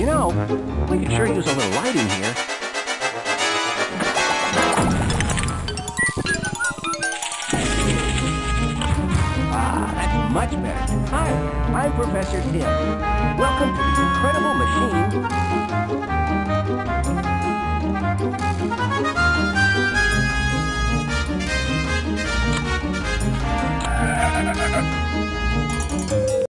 You know, we could sure use a little lighting here. Ah, that's much better. Hi, I'm Professor Tim. Welcome to the incredible